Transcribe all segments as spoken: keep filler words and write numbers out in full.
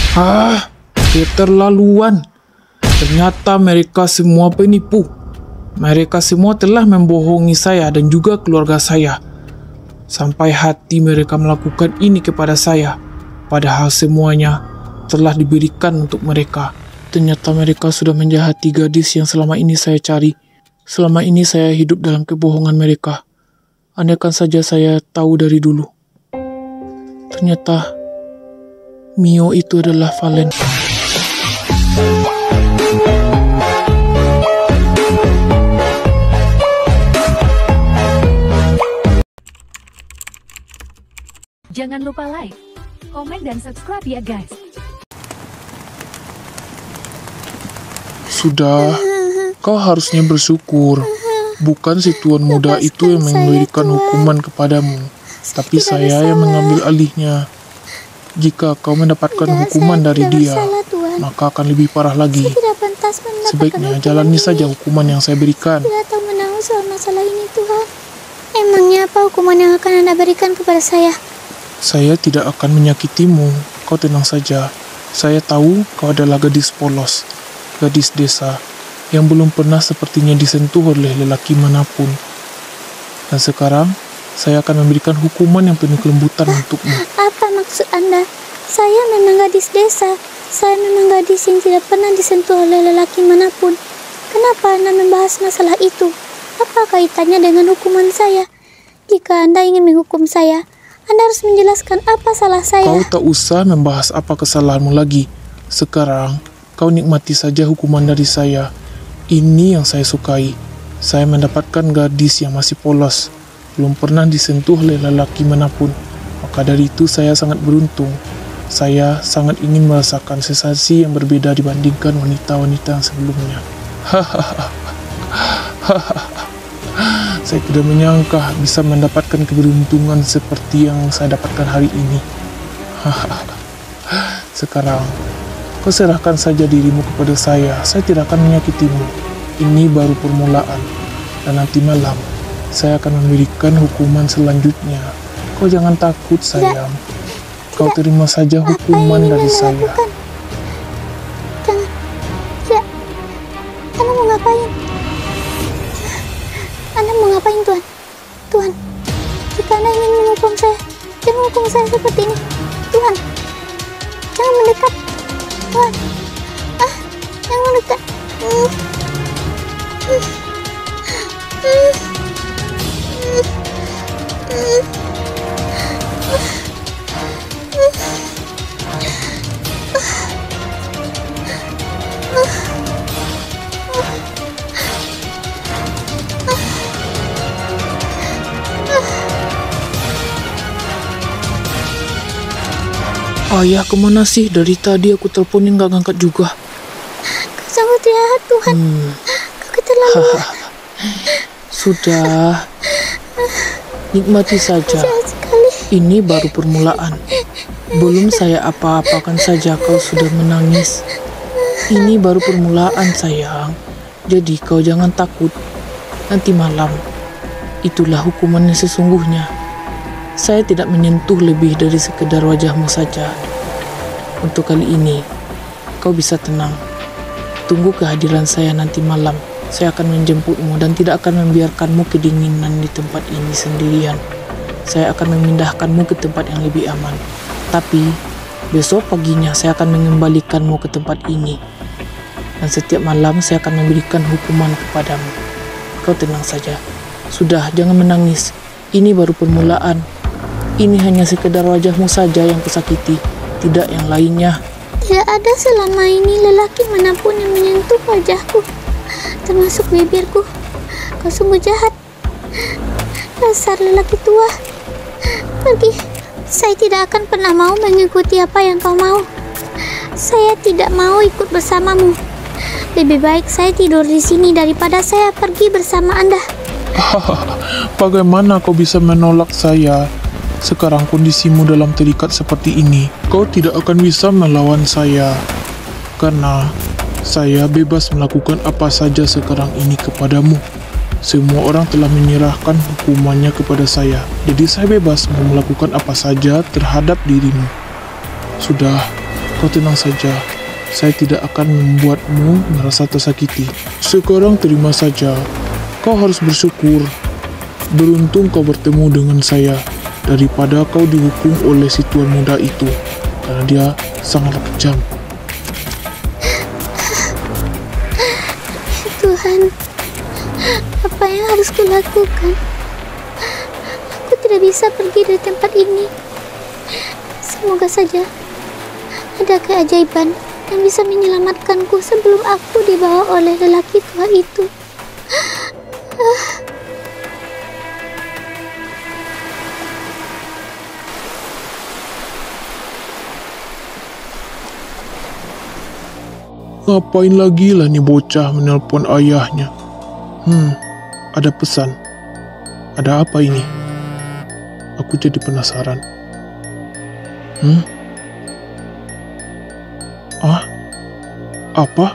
Ah, keterlaluan. Ternyata mereka semua penipu. Mereka semua telah membohongi saya dan juga keluarga saya. Sampai hati mereka melakukan ini kepada saya. Padahal semuanya telah diberikan untuk mereka. Ternyata mereka sudah menjahati gadis yang selama ini saya cari. Selama ini saya hidup dalam kebohongan mereka. Andaikan saja saya tahu dari dulu. Ternyata Mio itu adalah Valen. Jangan lupa like, komen, dan subscribe ya guys. Sudah, kau harusnya bersyukur. Bukan si tuan muda itu yang memberikan hukuman kepadamu, tapi saya yang mengambil alihnya. Jika kau mendapatkan hukuman dari dia, maka akan lebih parah lagi. Sebaiknya jalani saja hukuman yang saya berikan. Tidak tahu menanggung soal masalah ini, Tuhan. Emangnya apa hukuman yang akan Anda berikan kepada saya? Saya tidak akan menyakitimu. Kau tenang saja. Saya tahu kau adalah gadis polos, gadis desa, yang belum pernah sepertinya disentuh oleh lelaki manapun. Dan sekarang, saya akan memberikan hukuman yang penuh kelembutan ah, untukmu. Apa maksud Anda? Saya memang gadis desa. Saya memang gadis yang tidak pernah disentuh oleh lelaki manapun. Kenapa Anda membahas masalah itu? Apa kaitannya dengan hukuman saya? Jika Anda ingin menghukum saya, Anda harus menjelaskan apa salah saya. Kau tak usah membahas apa kesalahanmu lagi. Sekarang, kau nikmati saja hukuman dari saya. Ini yang saya sukai. Saya mendapatkan gadis yang masih polos, belum pernah disentuh oleh lelaki manapun. Maka dari itu saya sangat beruntung. Saya sangat ingin merasakan sensasi yang berbeda dibandingkan wanita-wanita yang sebelumnya. Saya tidak menyangka bisa mendapatkan keberuntungan seperti yang saya dapatkan hari ini. Sekarang, kau serahkan saja dirimu kepada saya. Saya tidak akan menyakitimu. Ini baru permulaan. Dan nanti malam, saya akan memberikan hukuman selanjutnya. Kau jangan takut, sayang. Kau terima saja hukuman dari saya. Lakukan? Jangan. Tidak. Anda mau ngapain? Anda mau ngapain, Tuhan? Tuhan, jika Anda ingin menghukum saya, jangan hukum saya seperti ini. Tuhan, jangan mendekat. Tuhan, ah, jangan mendekat. Hmm. Hmm. Hmm. Hmm. Ayah kemana sih? Dari tadi aku teleponin gak ngangkat juga. Kau sangat jahat, Tuhan. Hmm. Kau keterlaluan. Sudah. Nikmati saja. Jahat sekali. Ini baru permulaan. Belum saya apa-apakan saja kau sudah menangis. Ini baru permulaan, sayang. Jadi kau jangan takut. Nanti malam, itulah hukuman yang sesungguhnya. Saya tidak menyentuh lebih dari sekedar wajahmu saja. Untuk kali ini, kau bisa tenang. Tunggu kehadiran saya nanti malam. Saya akan menjemputmu dan tidak akan membiarkanmu kedinginan di tempat ini sendirian. Saya akan memindahkanmu ke tempat yang lebih aman. Tapi, besok paginya saya akan mengembalikanmu ke tempat ini. Dan setiap malam saya akan memberikan hukuman kepadamu. Kau tenang saja. Sudah, jangan menangis. Ini baru permulaan. Ini hanya sekedar wajahmu saja yang kusakiti, tidak yang lainnya. Tidak ada selama ini lelaki manapun yang menyentuh wajahku, termasuk bibirku. Kau sungguh jahat. Dasar lelaki tua. Pergi. Saya tidak akan pernah mau mengikuti apa yang kau mau. Saya tidak mau ikut bersamamu. Lebih baik saya tidur di sini daripada saya pergi bersama Anda. Bagaimana kau bisa menolak saya? Sekarang kondisimu dalam terikat seperti ini, kau tidak akan bisa melawan saya. Karena saya bebas melakukan apa saja sekarang ini kepadamu. Semua orang telah menyerahkan hukumannya kepada saya. Jadi saya bebas mau melakukan apa saja terhadap dirimu. Sudah, Kau tenang saja. Saya tidak akan membuatmu merasa tersakiti. Sekarang terima saja. Kau harus bersyukur. Beruntung kau bertemu dengan saya daripada kau dihukum oleh si tuan muda itu, karena dia sangatlah kejam. Tuhan, apa yang harus kulakukan? Aku tidak bisa pergi dari tempat ini. Semoga saja ada keajaiban yang bisa menyelamatkanku sebelum aku dibawa oleh lelaki tua itu. Ngapain lagi lah nih bocah menelpon ayahnya? Hmm, ada pesan. Ada apa ini? Aku jadi penasaran. Hmm? Ah? Apa?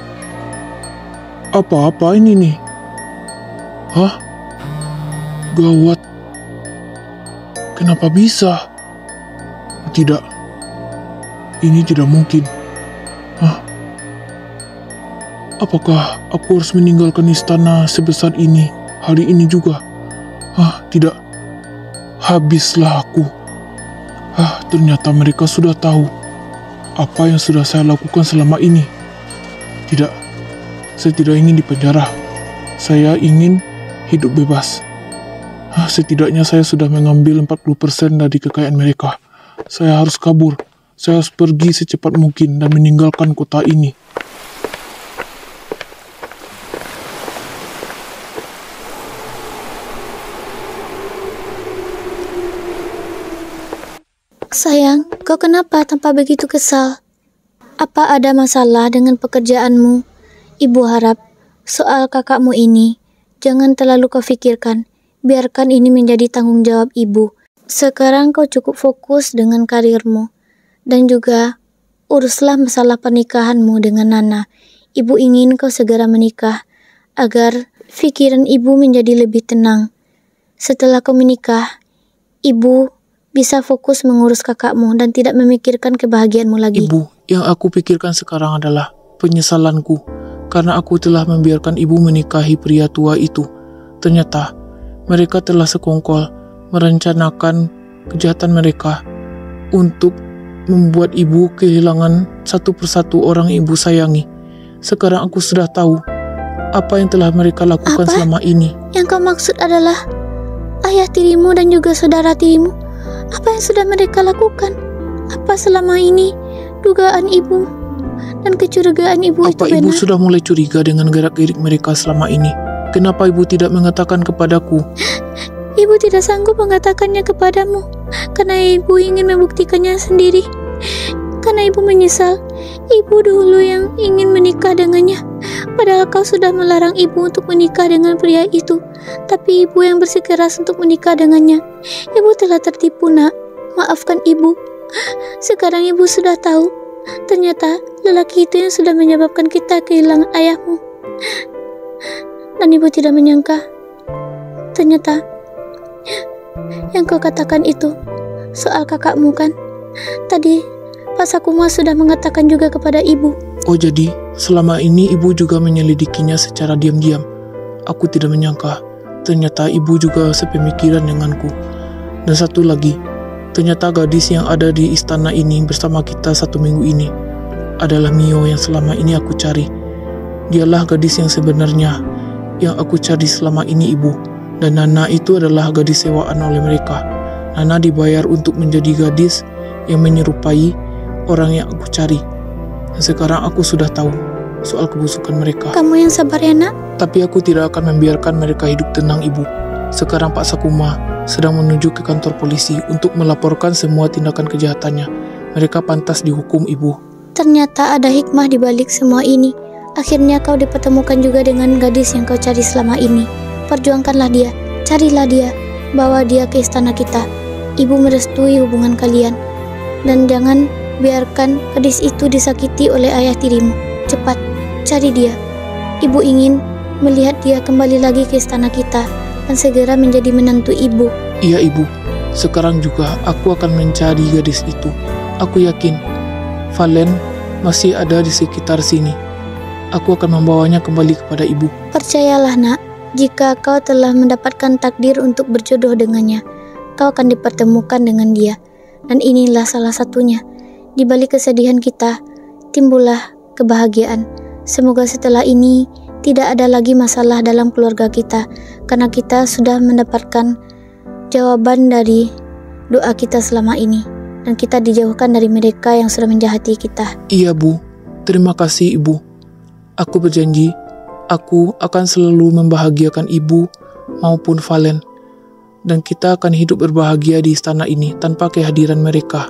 Apa-apa ini nih? Hah? Gawat. Kenapa bisa? Tidak. Ini tidak mungkin. Hah? Apakah aku harus meninggalkan istana sebesar ini hari ini juga? Ah, tidak. Habislah aku. Ah, ternyata mereka sudah tahu apa yang sudah saya lakukan selama ini. Tidak, saya tidak ingin dipenjara. Saya ingin hidup bebas. Ah, setidaknya saya sudah mengambil empat puluh persen dari kekayaan mereka. Saya harus kabur. Saya harus pergi secepat mungkin dan meninggalkan kota ini. Sayang, kau kenapa tampak begitu kesal? Apa ada masalah dengan pekerjaanmu? Ibu harap soal kakakmu ini jangan terlalu kau pikirkan. Biarkan ini menjadi tanggung jawab ibu. Sekarang kau cukup fokus dengan karirmu. Dan juga uruslah masalah pernikahanmu dengan Nana. Ibu ingin kau segera menikah agar pikiran ibu menjadi lebih tenang. Setelah kau menikah, ibu bisa fokus mengurus kakakmu dan tidak memikirkan kebahagiaanmu lagi. Ibu, yang aku pikirkan sekarang adalah penyesalanku karena aku telah membiarkan ibu menikahi pria tua itu. Ternyata mereka telah sekongkol merencanakan kejahatan mereka untuk membuat ibu kehilangan satu persatu orang ibu sayangi. Sekarang aku sudah tahu apa yang telah mereka lakukan apa? selama ini. Yang kau maksud adalah ayah tirimu dan juga saudara tirimu. Apa yang sudah mereka lakukan? Apa selama ini dugaan ibu dan kecurigaan ibu Apa itu ibu benar? sudah mulai curiga dengan gerak-gerik mereka selama ini? Kenapa ibu tidak mengatakan kepadaku? Ibu tidak sanggup mengatakannya kepadamu karena ibu ingin membuktikannya sendiri. Karena ibu menyesal, ibu dulu yang ingin menikah dengannya. Padahal kau sudah melarang ibu untuk menikah dengan pria itu. Tapi ibu yang bersikeras untuk menikah dengannya. Ibu telah tertipu, nak. Maafkan ibu. Sekarang ibu sudah tahu. Ternyata lelaki itu yang sudah menyebabkan kita kehilangan ayahmu. Dan ibu tidak menyangka. Ternyata yang kau katakan itu soal kakakmu kan? Tadi Pak Sakuma sudah mengatakan juga kepada ibu. Oh, jadi selama ini ibu juga menyelidikinya secara diam-diam. Aku tidak menyangka. Ternyata ibu juga sepemikiran denganku. Dan satu lagi, ternyata gadis yang ada di istana ini bersama kita satu minggu ini adalah Mio yang selama ini aku cari. Dialah gadis yang sebenarnya yang aku cari selama ini, ibu. Dan Nana itu adalah gadis sewaan oleh mereka. Nana dibayar untuk menjadi gadis yang menyerupai orang yang aku cari. Dan sekarang aku sudah tahu soal kebusukan mereka. Kamu yang sabar ya, nak. Tapi aku tidak akan membiarkan mereka hidup tenang, ibu. Sekarang Pak Sakuma sedang menuju ke kantor polisi untuk melaporkan semua tindakan kejahatannya. Mereka pantas dihukum, ibu. Ternyata ada hikmah di balik semua ini. Akhirnya kau dipertemukan juga dengan gadis yang kau cari selama ini. Perjuangkanlah dia, carilah dia, bawa dia ke istana kita. Ibu merestui hubungan kalian. Dan jangan biarkan gadis itu disakiti oleh ayah tirimu. Cepat, cari dia. Ibu ingin melihat dia kembali lagi ke istana kita dan segera menjadi menantu ibu. Iya, ibu. Sekarang juga aku akan mencari gadis itu. Aku yakin Valen masih ada di sekitar sini. Aku akan membawanya kembali kepada ibu. Percayalah nak, jika kau telah mendapatkan takdir untuk berjodoh dengannya, kau akan dipertemukan dengan dia. Dan inilah salah satunya. Di balik kesedihan kita, timbullah kebahagiaan. Semoga setelah ini tidak ada lagi masalah dalam keluarga kita, karena kita sudah mendapatkan jawaban dari doa kita selama ini, dan kita dijauhkan dari mereka yang sudah menjahati kita. Iya Bu, terima kasih Ibu. Aku berjanji, aku akan selalu membahagiakan Ibu maupun Valen, dan kita akan hidup berbahagia di istana ini tanpa kehadiran mereka.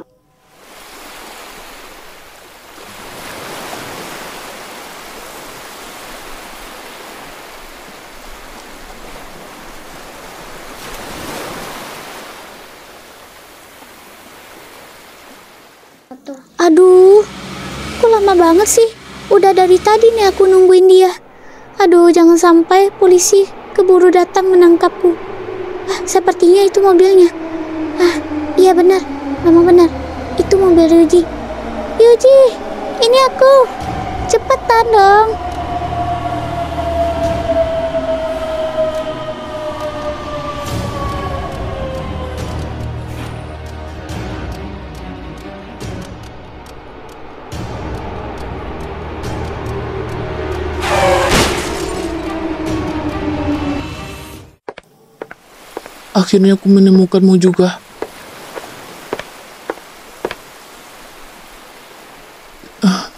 Aduh, kok lama banget sih? Udah dari tadi nih aku nungguin dia. Aduh, jangan sampai polisi keburu datang menangkapku. Ah, sepertinya itu mobilnya. Ah, iya benar, memang benar. Itu mobil Ryuji. Ryuji, ini aku. Cepetan dong. Akhirnya aku menemukanmu juga. Ah.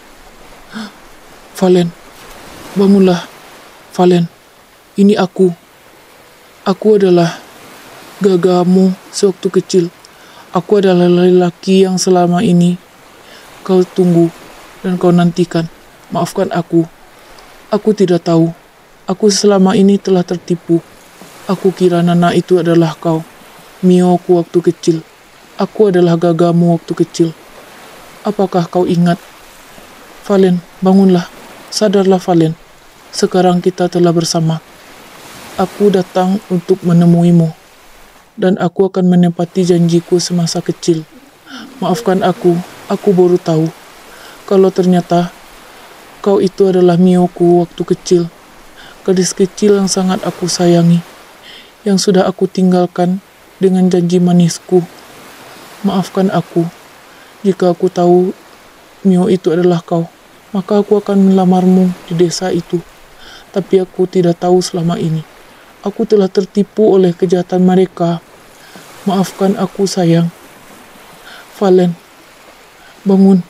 Valen, bangunlah. Valen, ini aku. Aku adalah gagamu sewaktu kecil. Aku adalah lelaki yang selama ini kau tunggu dan kau nantikan. Maafkan aku. Aku tidak tahu. Aku selama ini telah tertipu. Aku kira Nana itu adalah kau, Mioku waktu kecil. Aku adalah gagamu waktu kecil. Apakah kau ingat? Valen, bangunlah. Sadarlah Valen. Sekarang kita telah bersama. Aku datang untuk menemuimu. Dan aku akan menepati janjiku semasa kecil. Maafkan aku, aku baru tahu. Kalau ternyata kau itu adalah Mioku waktu kecil. Gadis kecil yang sangat aku sayangi, yang sudah aku tinggalkan dengan janji manisku. Maafkan aku, jika aku tahu Mio itu adalah kau, maka aku akan melamarmu di desa itu. Tapi aku tidak tahu selama ini. Aku telah tertipu oleh kejahatan mereka. Maafkan aku sayang. Valen, bangun.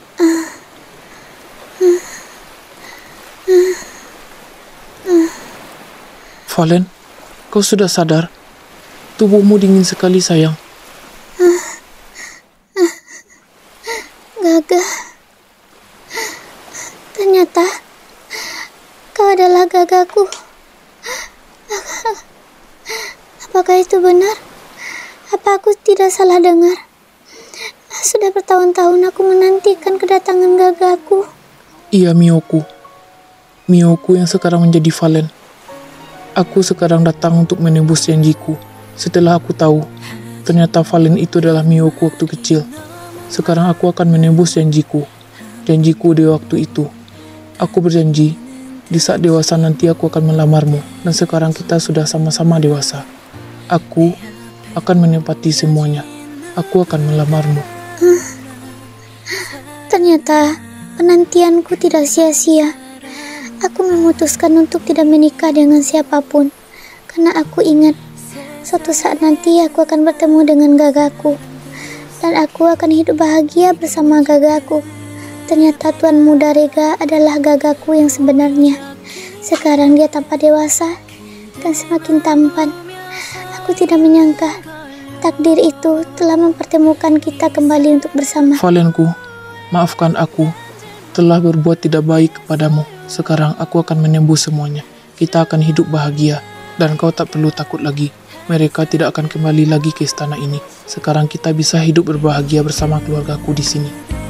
Valen, kau sudah sadar? Tubuhmu dingin sekali, sayang. Gaga. Ternyata kau adalah gagaku. Apakah itu benar? Apa aku tidak salah dengar? Sudah bertahun-tahun aku menantikan kedatangan gagaku. Iya, Mioku. Mioku yang sekarang menjadi Valen. Aku sekarang datang untuk menembus janjiku. Setelah aku tahu, ternyata Valen itu adalah Mioku waktu kecil. Sekarang aku akan menembus janjiku. Janjiku di waktu itu. Aku berjanji, di saat dewasa nanti aku akan melamarmu. Dan sekarang kita sudah sama-sama dewasa. Aku akan menepati semuanya. Aku akan melamarmu. Ternyata penantianku tidak sia-sia. Aku memutuskan untuk tidak menikah dengan siapapun, karena aku ingat suatu saat nanti aku akan bertemu dengan gagaku, dan aku akan hidup bahagia bersama gagaku. Ternyata Tuan Muda Rega adalah gagaku yang sebenarnya. Sekarang dia tampak dewasa dan semakin tampan. Aku tidak menyangka takdir itu telah mempertemukan kita kembali untuk bersama. Valenku, maafkan aku telah berbuat tidak baik kepadamu. Sekarang aku akan menembus semuanya. Kita akan hidup bahagia, dan kau tak perlu takut lagi. Mereka tidak akan kembali lagi ke istana ini. Sekarang kita bisa hidup berbahagia bersama keluargaku di sini.